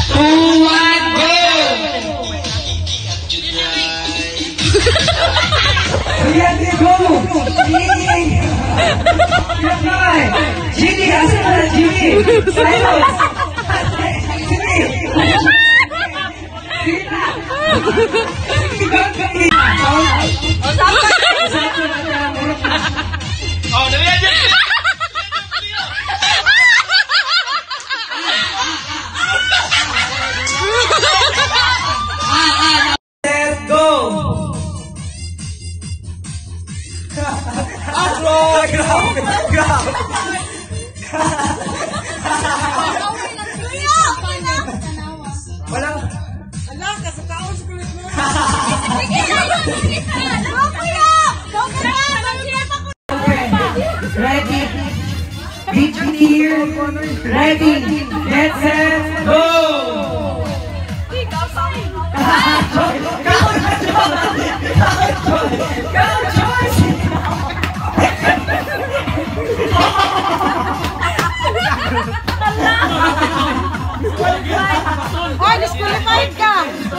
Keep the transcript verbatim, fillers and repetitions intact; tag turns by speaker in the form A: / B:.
A: two, one, go!
B: Ready, go! Jimmy! Jimmy, asan na Jimmy? Silence! Jimmy!
A: Oh, dali aja.
B: Let's go! Astro! Grabe! Grabe! Walang...
C: Alam, kasakaon sa kulit mo.
B: Ready? Beach here. Ready? Get set, go!
C: Ay, disqualified ka!